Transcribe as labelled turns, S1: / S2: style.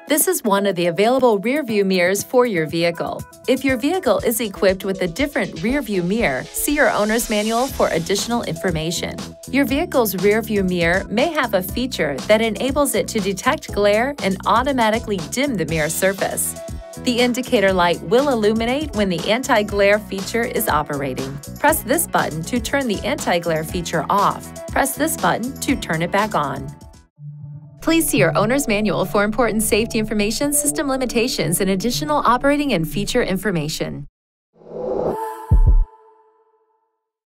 S1: This is one of the available rear-view mirrors for your vehicle. If your vehicle is equipped with a different rear-view mirror, see your owner's manual for additional information. Your vehicle's rear-view mirror may have a feature that enables it to detect glare and automatically dim the mirror surface. The indicator light will illuminate when the anti-glare feature is operating. Press this button to turn the anti-glare feature off. Press this button to turn it back on. Please see your owner's manual for important safety information, system limitations, and additional operating and feature information.